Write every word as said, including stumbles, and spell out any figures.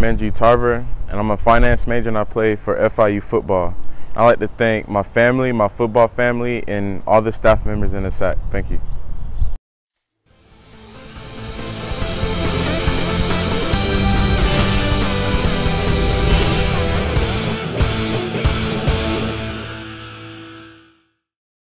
I'm Andrew Tarver, and I'm a finance major, and I play for F I U football. I'd like to thank my family, my football family, and all the staff members in the S A C. Thank you.